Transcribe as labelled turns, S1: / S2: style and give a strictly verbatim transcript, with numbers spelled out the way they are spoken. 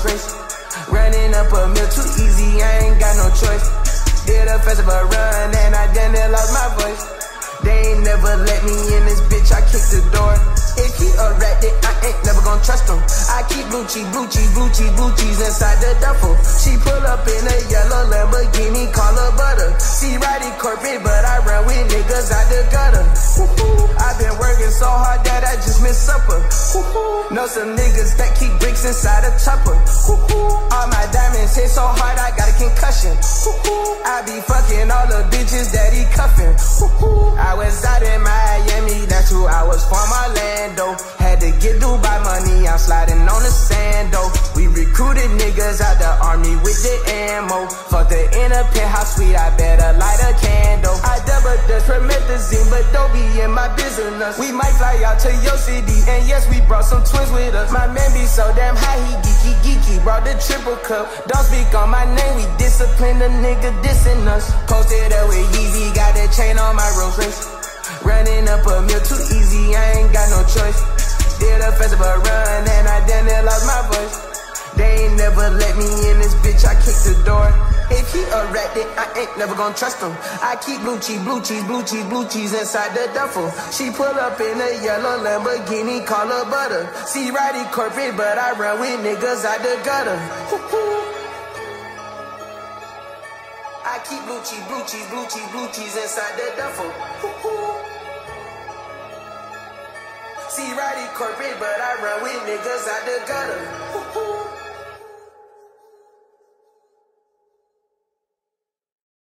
S1: Rolls Royce. Running up a mill too easy, I ain't got no choice. Did a festival run and I done it, lost my voice. They ain't never let me in this bitch, I kicked the door. If he a rat, then I ain't never gon' trust him. I keep blue cheese, blue cheese, blue cheese, blue cheese inside the duffel. She pull up in a yellow Lamborghini, call her butter. See Roddy Ricch, but I run with niggas out the gutter. I been working so hard that I just missed supper. Know some niggas that keep bricks inside a chopper. All my diamonds hit so hard I got a concussion. I be fucking all the bitches that he cuffin'. I was out in Miami, that's who I was from Orlando. Had to get Dubai money, I'm sliding on the sand though. We recruited niggas out the army with the ammo. Fuck the inner penthouse suite, I better light a candle. I double dutch promethazine, but don't be in my business. We might fly out to your city, and yes, we brought some twins with us. My man be so damn high, he geeky geeky, brought the triple cup. Don't speak on my name, we discipline the nigga dissing us. Posted up with Yeezy, got that chain on my Rolls Royce. Running up a mill too easy, I ain't got no choice. Did a festival run and I done it, lost my voice. They ain't never let me in this bitch, I kicked the door. If he a rat, then I ain't never gon' trust him. I keep blue cheese, blue cheese, blue cheese, blue cheese inside the duffel. She pull up in a yellow Lamborghini, call her butter. See Roddy Ricch, but I run with niggas out the gutter. I keep blue cheese, blue cheese, blue cheese, blue cheese inside the duffel. See Roddy Ricch, but I run with niggas out the gutter.